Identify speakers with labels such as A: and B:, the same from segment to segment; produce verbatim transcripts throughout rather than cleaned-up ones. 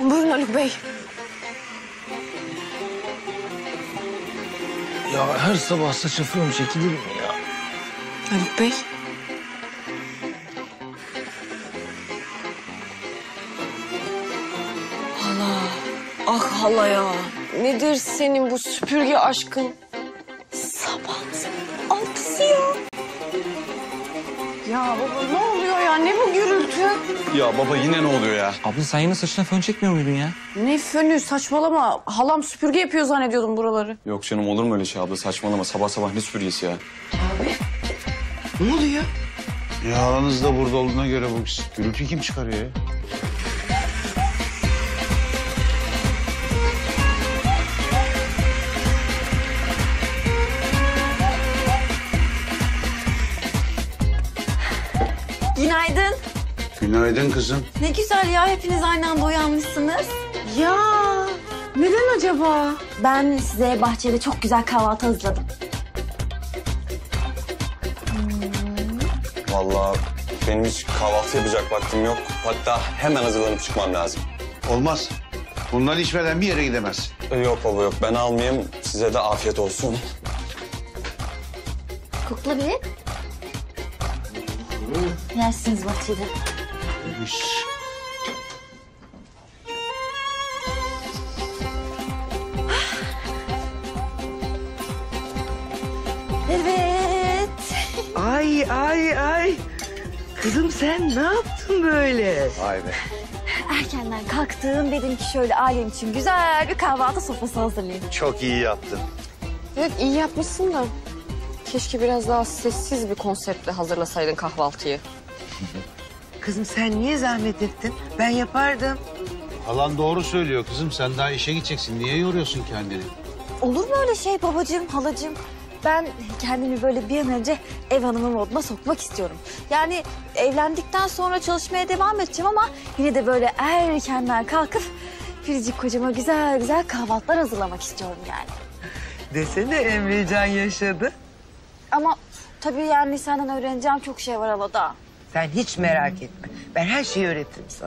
A: Buyurun Haluk Bey.
B: Ya her sabah saça fön çekilir mi ya?
A: Haluk Bey. Hala. Ah hala ya. Nedir senin bu süpürge aşkın? Sabah altısı ya. Ya baba ne oluyor ya? Ne bu gürültü?
C: Ya baba yine ne oluyor ya?
B: Abla sen yine saçına fön çekmiyor muydun ya?
A: Ne fönü saçmalama. Halam süpürge yapıyor zannediyordum buraları.
C: Yok canım olur mu öyle şey abla saçmalama. Sabah sabah ne süpürgesi ya?
A: Abi.
D: Ne oluyor?
E: Ya aranız da burada olduğuna göre bu gürültü kim çıkarıyor ya?
F: Günaydın.
E: Günaydın kızım.
F: Ne güzel ya, hepiniz aynı anda uyanmışsınız.
A: Ya neden acaba?
F: Ben size bahçede çok güzel kahvaltı hazırladım.
C: Vallahi benim hiç kahvaltı yapacak vaktim yok. Hatta hemen hazırlanıp çıkmam lazım.
E: Olmaz. Bundan içmeden bir yere gidemezsin.
C: Ee, Yok baba yok ben almayayım. Size de afiyet olsun.
F: Kokla bir. Yersiniz bahçede.
E: Üş.
F: Evet.
D: Ay ay ay. Kızım sen ne yaptın böyle?
E: Vay be.
F: Erkenden kalktım, dedim ki şöyle ailem için güzel bir kahvaltı sofrası hazırlayayım.
E: Çok iyi yaptın.
A: Evet iyi yapmışsın da. Keşke biraz daha sessiz bir konseptle hazırlasaydın kahvaltıyı.
D: Kızım sen niye zahmet ettin? Ben yapardım.
E: Halan doğru söylüyor kızım. Sen daha işe gideceksin. Niye yoruyorsun kendini?
F: Olur mu öyle şey babacığım, halacığım? Ben kendimi böyle bir an önce ev hanımı moduna sokmak istiyorum. Yani evlendikten sonra çalışmaya devam edeceğim ama yine de böyle erkenden kalkıp Biricik kocama güzel güzel kahvaltılar hazırlamak istiyorum yani.
D: Desene Emrecan yaşadı.
F: Ama tabii yani senden öğreneceğim çok şey var havada.
D: Sen hiç merak etme. Ben her şeyi öğretirim sana.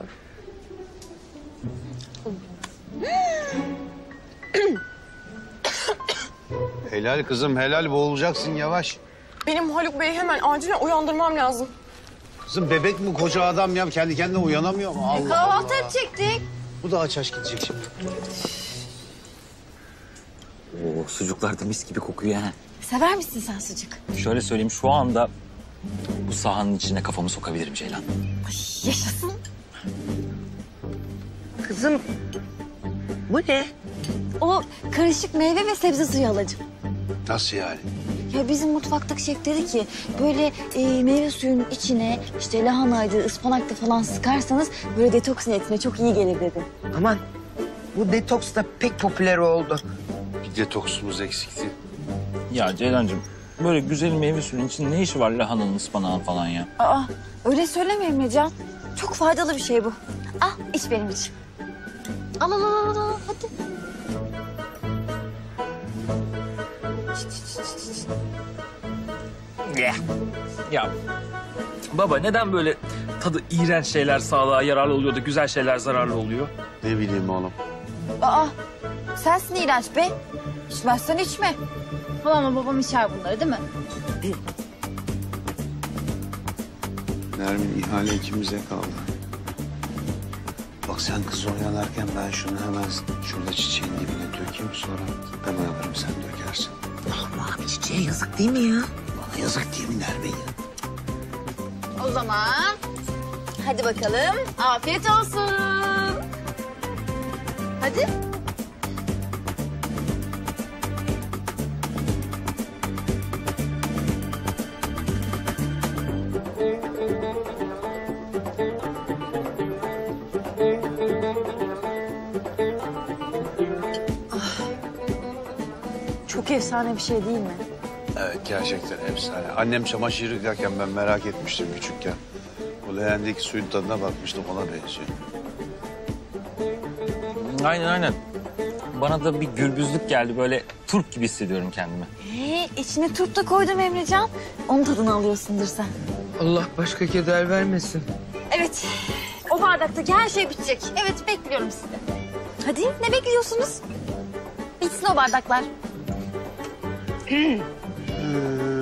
E: Helal kızım helal, boğulacaksın yavaş.
A: Benim Haluk Bey'i hemen acilen uyandırmam lazım.
E: Kızım bebek mi koca adam ya, kendi kendine uyanamıyor mu? Allah
F: Kahvaltı
E: Allah.
F: edecektik.
E: Bu da aç aç gidecek şimdi.
B: Oo, sucuklar da mis gibi kokuyor ha.
F: Sever misin sen sucuk?
B: Şöyle söyleyeyim şu anda bu sahanın içine kafamı sokabilirim Ceylan.
F: Yaşasın.
D: Kızım bu ne?
F: O karışık meyve ve sebze suyu halacığım.
E: Nasıl yani?
F: Ya bizim mutfaktaki şef dedi ki böyle e, meyve suyunun içine işte lahanaydı, ıspanaktı falan sıkarsanız böyle detoks niyetine çok iyi gelir dedi.
D: Aman bu detoks da pek popüler oldu.
E: Bir detoksumuz eksikti.
B: Ya Ceylancığım böyle güzel meyve suyunun içinde ne işi var lahananın, ıspanağın falan ya?
F: Aa öyle söyleme Emrecan. Çok faydalı bir şey bu. Al iç benim için. Al al al al, al hadi.
B: Ya. Ya baba neden böyle tadı iğrenç şeyler sağlığa yararlı oluyor da güzel şeyler zararlı oluyor?
E: Ne bileyim oğlum.
F: Aa sensin iğrenç be. İçmezsen içme. Halamla babam içer bunları değil mi?
E: Nermin ihale ikimize kaldı. Bak sen kız oynarken ben şunu hemen şurada çiçeğin dibine dökeyim, sonra ben oyalarım sen dökersin.
D: Ama abi çiçeğe yazık değil mi ya?
E: Bana yazık değil mi Nermin ya?
F: O zaman hadi bakalım afiyet olsun. Hadi. Çok efsane bir şey değil mi?
E: Evet gerçekten efsane. Annem çamaşır yıkarken ben merak etmiştim küçükken. O leğendeki suyun tadına bakmıştım, ona benziyor.
B: Aynen aynen. Bana da bir gürbüzlük geldi böyle turp gibi hissediyorum kendimi.
F: Ee, içine turp da koydum Emrecan. Onun tadını alıyorsundur sen.
D: Allah başka keder vermesin.
F: Evet O bardaktaki her şey bitecek. Evet, bekliyorum sizi. Hadi, ne bekliyorsunuz? Bitsin o bardaklar.
D: Ee,